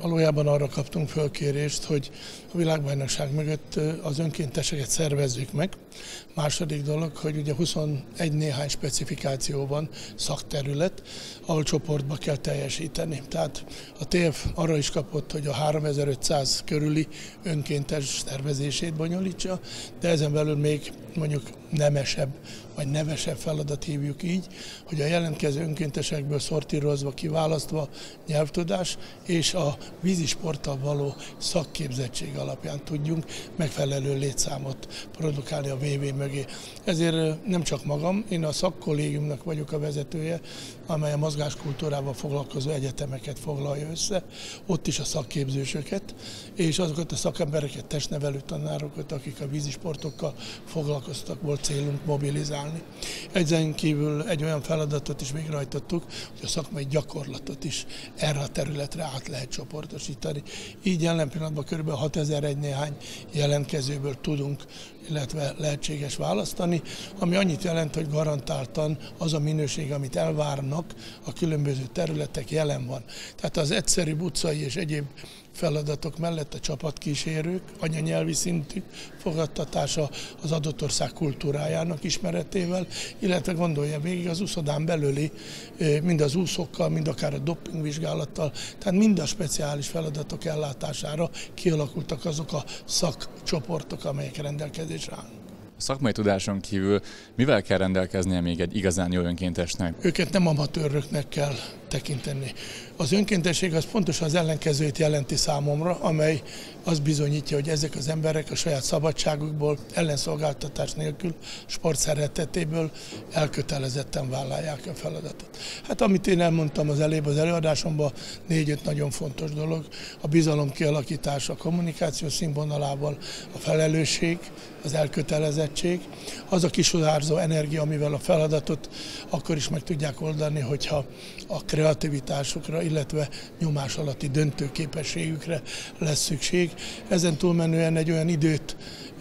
Valójában arra kaptunk fölkérést, hogy a világbajnokság mögött az önkénteseket szervezzük meg. Második dolog, hogy ugye 21 néhány specifikáció van, szakterület, ahol csoportba kell teljesíteni. Tehát a TF arra is kapott, hogy a 3500 körüli önkéntes szervezését bonyolítsa, de ezen belül még mondjuk nemesebb vagy nevesebb feladat hívjuk így, hogy a jelentkező önkéntesekből szortírozva, kiválasztva nyelvtudás és a vízisporttal való szakképzettség alapján tudjunk megfelelő létszámot produkálni a VV mögé. Ezért nem csak magam, én a szakkollégiumnak vagyok a vezetője, amely a mozgáskultúrával foglalkozó egyetemeket foglalja össze, ott is a szakképzősöket, és azokat a szakembereket, testnevelő tanárokat, akik a vízisportokkal foglalkoztak, volt célunk mobilizálni. Ezen kívül egy olyan feladatot is végrehajtottuk, hogy a szakmai gyakorlatot is erre a területre át lehet csoportosítani. Így jelen pillanatban kb. 6001 néhány jelentkezőből tudunk, illetve lehetséges választani, ami annyit jelent, hogy garantáltan az a minőség, amit elvárnak a különböző területek, jelen van. Tehát az egyszerű utcai és egyéb feladatok mellett a csapatkísérők, anyanyelvi szintű fogadtatása az adott ország kultúrájának ismeretével, illetve gondolja végig az úszodán belüli, mind az úszókkal, mind akár a dopingvizsgálattal, tehát mind a speciális feladatok ellátására kialakultak azok a szakcsoportok, amelyek rendelkezésre állnak. A szakmai tudáson kívül mivel kell rendelkeznie még egy igazán jó önkéntesnek? Őket nem amatőröknek kell tekinteni. Az önkéntesség az pontosan az ellenkezőjét jelenti számomra, amely azt bizonyítja, hogy ezek az emberek a saját szabadságukból, ellenszolgáltatás nélkül, sport szeretetéből elkötelezetten vállalják a feladatot. Hát amit én elmondtam az előadásomban, 4-5 nagyon fontos dolog, a bizalom kialakítása, a kommunikáció színvonalával, a felelősség, az elkötelezettség, az a kisugárzó energia, amivel a feladatot akkor is meg tudják oldani, hogyha a kreativitásukra, illetve nyomás alatti döntőképességükre lesz szükség. Ezen túlmenően egy olyan időt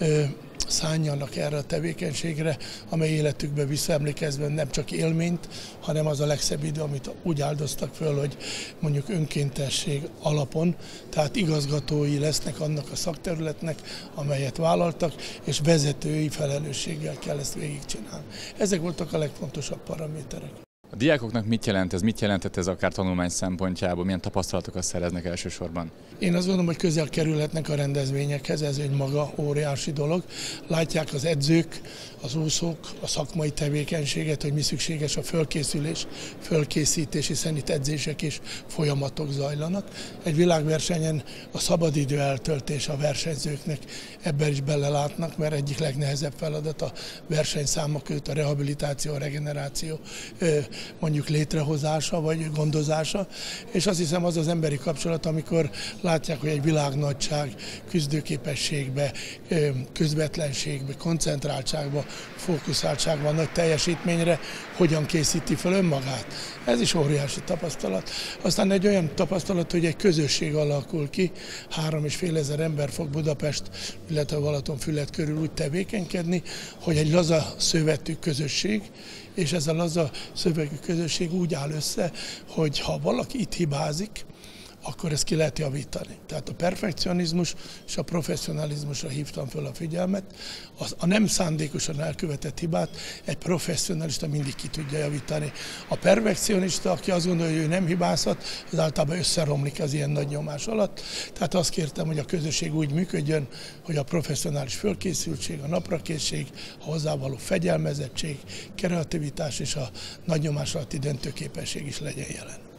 szánjanak erre a tevékenységre, amely életükbe visszaemlékezve nem csak élményt, hanem az a legszebb idő, amit úgy áldoztak föl, hogy mondjuk önkéntesség alapon, tehát igazgatói lesznek annak a szakterületnek, amelyet vállaltak, és vezetői felelősséggel kell ezt végigcsinálni. Ezek voltak a legfontosabb paraméterek. A diákoknak mit jelent ez? Mit jelentett ez akár tanulmány szempontjából? Milyen tapasztalatokat szereznek elsősorban? Én azt gondolom, hogy közel kerülhetnek a rendezvényekhez, ez egy maga óriási dolog. Látják az edzők, az úszók, a szakmai tevékenységet, hogy mi szükséges a fölkészülés, fölkészítés, hiszen itt edzések és folyamatok zajlanak. Egy világversenyen a szabadidő eltöltés a versenyzőknek ebben is belelátnak, mert egyik legnehezebb feladat a versenyszámok között a rehabilitáció, a regeneráció, mondjuk létrehozása vagy gondozása, és azt hiszem az az emberi kapcsolat, amikor látják, hogy egy világnagyság küzdőképességbe, közvetlenségbe, koncentráltságba, fókuszáltságban, nagy teljesítményre hogyan készíti fel önmagát. Ez is óriási tapasztalat. Aztán egy olyan tapasztalat, hogy egy közösség alakul ki, 3500 ember fog Budapest, illetve Balatonfüred körül úgy tevékenykedni, hogy egy laza szövetű közösség, és ez a laza szövetű közösség úgy áll össze, hogy ha valaki itt hibázik, akkor ezt ki lehet javítani. Tehát a perfekcionizmus és a professzionalizmusra hívtam föl a figyelmet. A nem szándékosan elkövetett hibát egy professzionalista mindig ki tudja javítani. A perfekcionista, aki azt gondolja, hogy ő nem hibázhat, az általában összeromlik az ilyen nagy nyomás alatt. Tehát azt kértem, hogy a közösség úgy működjön, hogy a professzionális fölkészültség, a naprakészség, a hozzávaló fegyelmezettség, kreativitás és a nagy nyomás alatti döntőképesség is legyen jelen.